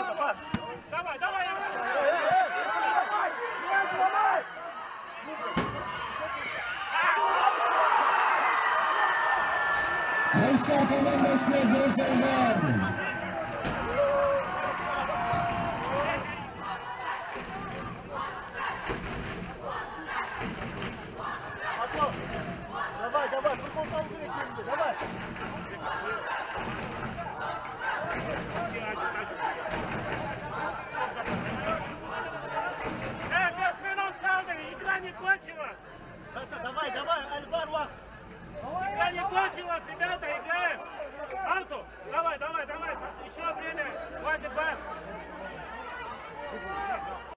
Давай, давай! Hausa komandasına gözler. Давай, давай, футбол салу керек енді, давай. Игра не кончилась! Саша, давай, давай, Альбар, уақыт. Игра не кончилась, ребята, играем! Анту, давай, давай, давай, еще время, хватит, бар!